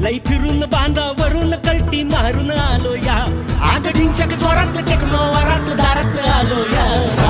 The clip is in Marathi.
लई फिरून बांधावरून कल्टी मारून आलो या आगडींच्या जोरात टेकलो वरात दारात आलो या